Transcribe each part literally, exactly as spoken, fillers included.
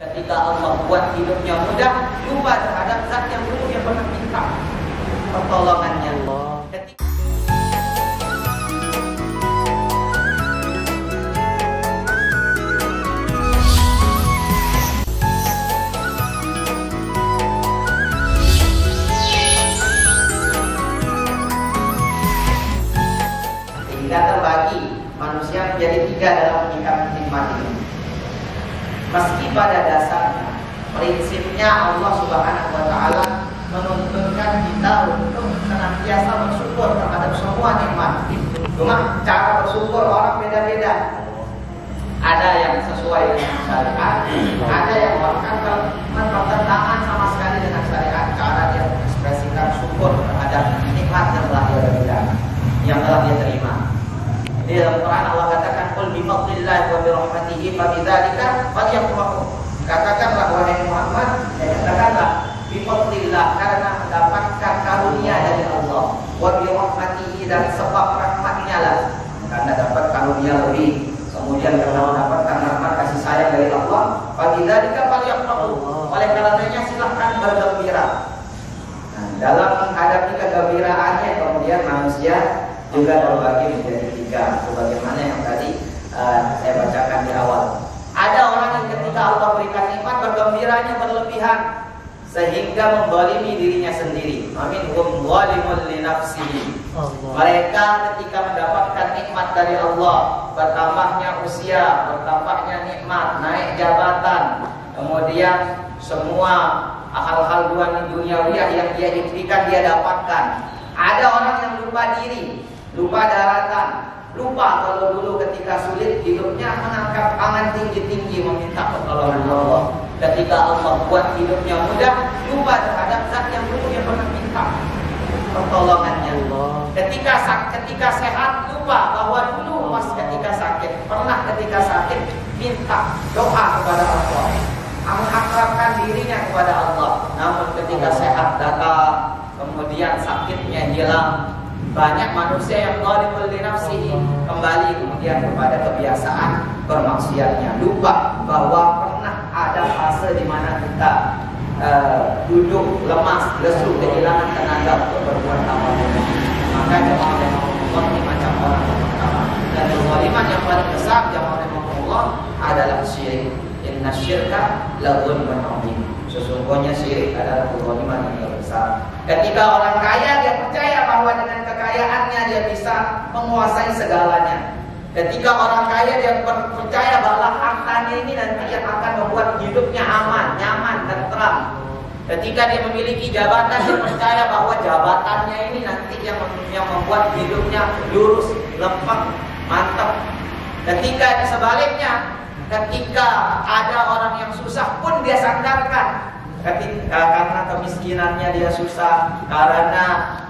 Ketika Allah buat hidupnya mudah, lupa terhadap zat yang dulu yang pernah minta pertolongannya. Ketika sehingga terbagi manusia menjadi tiga dalam menyikapi nikmat ini. Meski pada dasarnya prinsipnya Allah Subhanahu wa taala menuntunkan kita untuk senantiasa bersyukur terhadap semua nikmat. Cuma cara bersyukur orang beda-beda. Ada yang sesuai dengan syariat, ada yang bahkan bertentangan sama sekali dengan syariat. Cara dia mengekspresikan syukur terhadap nikmat yang telah dia berikan, yang telah dia terima. Di dalam Quran Allah katakan, "Qul bi fadlillahi wa bi rahmatihi fa bidzalika falyafrahu." Katakanlah wahai Muhammad, ya, katakanlah bi fadlillah, karena mendapatkan karunia dari Allah, wa bi rahmatihi, dan sebab rahmatnya lah, karena dapat karunia lebih, kemudian karena mendapatkan rahmat kasih sayang dari Allah, fa bidzalika falyafrahu. Oleh karenanya silahkan bergembira. Nah, dalam menghadapi kegembiraannya kemudian manusia juga berbagi menjadi tiga, sebagaimana yang tadi uh, saya bacakan di awal. Ada orang yang ketika Allah berikan nikmat bergembiranya berlebihan sehingga membalimi dirinya sendiri. Aminhum zalimun li nafsihi. Mereka ketika mendapatkan nikmat dari Allah, bertambahnya usia, bertambahnya nikmat, naik jabatan, kemudian semua hal-hal duniawiyah yang dia impikan dia dapatkan. Ada orang yang lupa diri, lupa daratan, lupa kalau dulu ketika sulit hidupnya mengangkat tangan tinggi-tinggi meminta pertolongan Allah. Ketika Allah buat hidupnya mudah, lupa terhadap zat yang dulu yang pernah minta pertolongannya. Ketika ketika sehat, lupa bahwa dulu pas ketika sakit, pernah ketika sakit minta doa kepada Allah, mengakrabkan dirinya kepada Allah. Namun ketika sehat datang, kemudian sakitnya hilang. Banyak manusia yang zalimul li nafsihi, kembali kemudian kepada kebiasaan bermaksiatnya, lupa bahwa pernah ada fase di mana kita uh, duduk lemas, lesu, kehilangan tenaga untuk berbuat apapun. Maka jemaah rahimahullah ini macam orang yang pertama, dan kezaliman yang paling besar jemaah rahimahullah adalah syirik. Inna syirka la dzulmun adzim. Sesungguhnya syirik adalah kezaliman yang terbesar. Ketika orang kaya dia percaya bahwa dengan kekayaannya dia bisa menguasai segalanya. Ketika orang kaya dia percaya bahwa hartanya ini nanti yang akan membuat hidupnya aman, nyaman, tenteram. Ketika dia memiliki jabatan dia percaya bahwa jabatannya ini nanti yang yang membuat hidupnya lurus, lempeng, mantap. Ketika di sebaliknya, ketika ada orang yang susah pun dia sandarkan. Ketika karena kemiskinannya dia susah, karena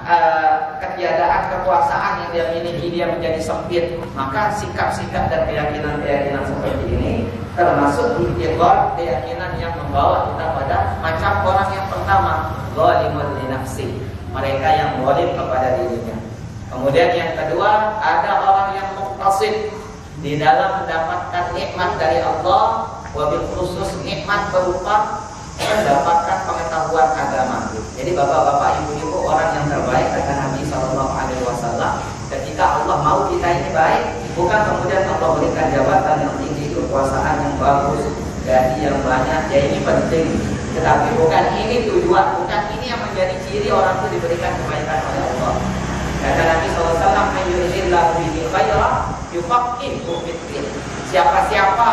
uh, ketiadaan kekuasaan yang dia miliki dia menjadi sempit, maka sikap-sikap dan keyakinan-keyakinan seperti ini termasuk intiqad, keyakinan yang membawa kita pada macam orang yang pertama, zalimul li nafsi, mereka yang zalim kepada dirinya. Kemudian yang kedua, ada orang yang muqtasid di dalam mendapatkan nikmat dari Allah, wabil khusus nikmat berupa mendapatkan pengetahuan agama. Jadi bapak-bapak, ibu-ibu, orang yang terbaik kata Nabi shallallahu alaihi wasallam, ketika Allah mau kita ini baik, bukan kemudian Allah berikan jabatan yang tinggi, kekuasaan yang bagus, gaji yang banyak, ya ini penting, tetapi bukan ini tujuan, bukan ini yang menjadi ciri orang itu diberikan kebaikan oleh Allah. Kata Nabi shallallahu alaihi wasallam, "Ayyuhillahu bihi khairan yufaqihu fid-din." Siapa-siapa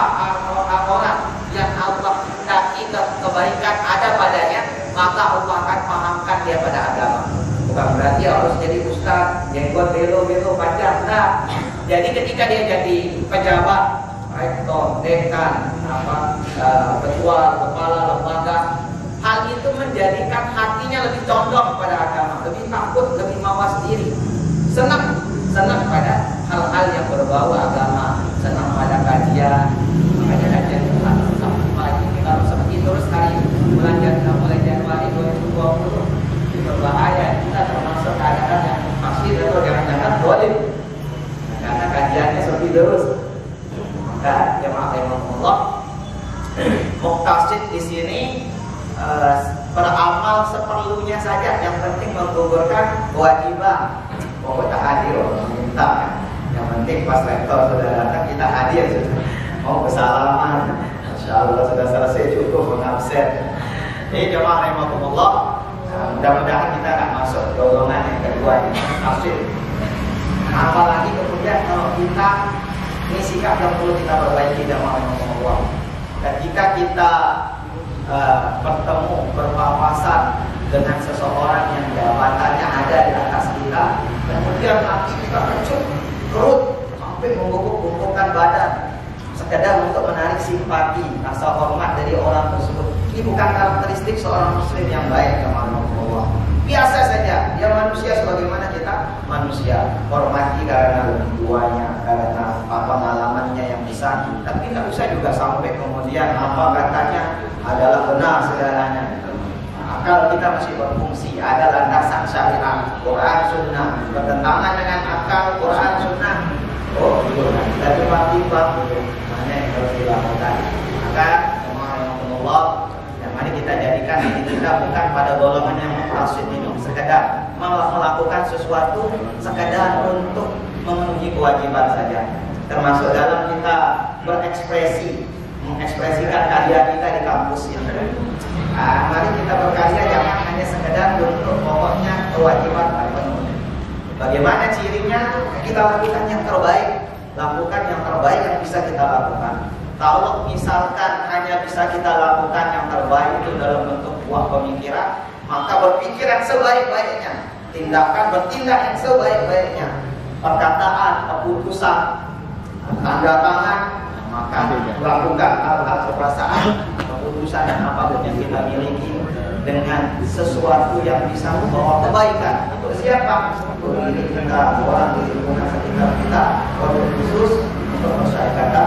orang yang Allah hendaki kebaikan ada padanya, maka Allah akan pahamkan dia pada agama. Bukan berarti harus jadi ustaz, jenggot belo-belo panjang, nah. Jadi ketika dia jadi pejabat, rektor, dekan, apa, uh, ketua, kepala lembaga, hal itu menjadikan hatinya lebih condong pada agama, lebih takut, lebih mawas diri, senang, senang pada hal-hal yang berbau agama, senang pada kajian. Makanya kajian itu harus lagi kalau seperti terus hari bulan Januari, mulai Januari dua ribu dua puluh itu berbahaya. Kita termasuk keadaan yang masih atau jangan-jangan zalim karena kajiannya seperti terus. Maka jemaah rahimahullah, muqtasid maqasid di sini uh, beramal seperlunya saja, yang penting menggugurkan kewajiban. Pokok tak hadir, minta. Yang penting pas rektor sudah datang kita hadir sudah. Mau kesalaman, Masya Allah sudah selesai, cukup mengabsen. Jadi jemaah rahimakumullah, uh, mudah-mudahan kita akan masuk golongan yang kedua ini, maqasid. Apalagi kemudian kalau kita, ini sikap yang perlu kita perbaiki jemaah rahimakumullah. Ketika kita uh, bertemu, berpapasan dengan seseorang yang jabatannya ada di atas kita, kemudian hati kita kecut, kerut, sampai membungkuk-bungkukkan badan, sekedar untuk menarik simpati, rasa hormat dari orang tersebut. Ini bukan karakteristik seorang muslim yang baik, jemaah Allah. Biasa saja, dia manusia sebagaimana kita manusia. Hormati karena lebih tuanya, karena apa pengalamannya yang besar. Tapi tidak usah juga sampai kemudian apa katanya adalah benar segalanya. Akal kita masih berfungsi, ada landasan syariat, Quran Sunnah, bertentangan dengan akal Quran Sunnah. Oh, itu kan kita tiba-tiba mana yang harus dilakukan. Maka Allah, yang mari kita jadikan diri kita bukan pada golongan yang maqasid ini, sekedar melakukan sesuatu sekadar untuk memenuhi kewajiban saja. Termasuk dalam kita berekspresi, mengekspresikan karya kita di kampus ini. Nah, mari kita berkarya jangan hanya sekedar untuk pokoknya kewajiban terpenuhi. Bagaimana cirinya? Kita lakukan yang terbaik, lakukan yang terbaik yang bisa kita lakukan. Kalau misalkan hanya bisa kita lakukan yang terbaik itu dalam bentuk buah pemikiran, maka berpikiran sebaik-baiknya, tindakan bertindak yang sebaik-baiknya, perkataan, keputusan, tanda tangan, maka lakukan hal-hal perasaan, keputusan dan apapun yang kita miliki dengan sesuatu yang bisa membawa kebaikan untuk siapa? Untuk diri kita, orang di lingkungan sekitar kita, wabil khusus untuk masyarakat.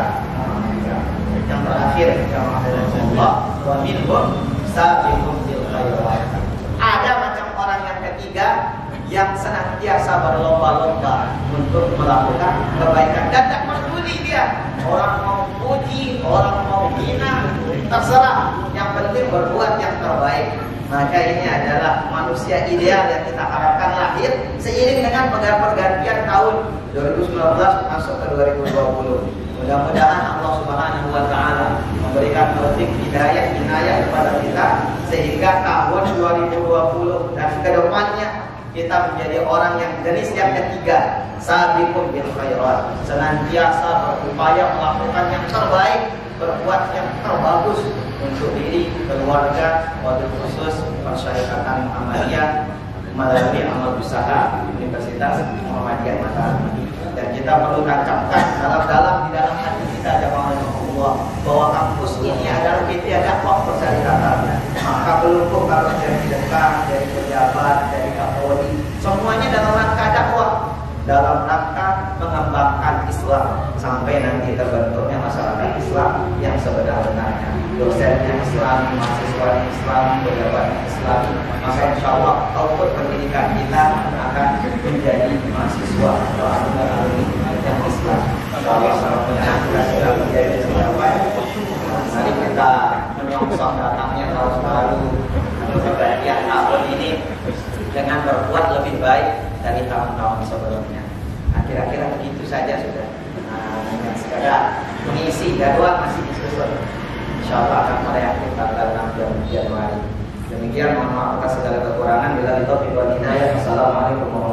Yang terakhir, jamaah Allah, wa minhum sabiqun bil khairat. Ada macam orang yang ketiga yang senantiasa berlomba-lomba untuk melakukan kebaikan dan tak peduli dia orang mau puji, orang mau hina, terserah, yang penting berbuat yang terbaik. Maka ini adalah manusia ideal yang kita harapkan lahir seiring dengan pergantian tahun dua ribu sembilan belas masuk ke dua ribu dua puluh. Mudah-mudahan Allah Subhanahu wa taala memberikan taufik hidayah inayah kepada kita sehingga tahun dua ribu dua puluh dan ke depannya kita menjadi orang yang jenis yang ketiga, sabiqun bil khairat, senantiasa berupaya melakukan yang terbaik, berbuat yang terbagus untuk diri, keluarga, wabil khusus persyarikatan Muhammadiyah melalui amal usaha Universitas Muhammadiyah Mataram. Dan kita perlu tancapkan dalam-dalam di dalam hati kita jemaah Allah bahwa kampus ini adalah media dakwah persyarikatan. Maka pelupuk kalau dari dekat, dari pejabat, dari kapolri, semuanya dalam rangka dakwah, dalam rangka mengembangkan Islam sampai nanti terbentuknya masyarakat Islam yang sebenar-benarnya. Dosennya Islam, mahasiswa Islam, pejabat Islam, maka insya Allah output pendidikan kita akan menjadi mahasiswa atau alumni yang Islam. Kalau salah kita sudah menjadi sebaik, mari kita menyongsong datangnya tahun baru kebahagiaan tahun ini dengan berbuat lebih baik dari tahun-tahun sebelumnya. Nah, kira-kira begitu saja sudah. Nah, dengan sekadar mengisi jadwal masih disusun. Insya Allah akan mereaktif tanggal enam Januari. Demikian, mohon maaf atas segala kekurangan. Bila itu, Assalamualaikum warahmatullahi wabarakatuh.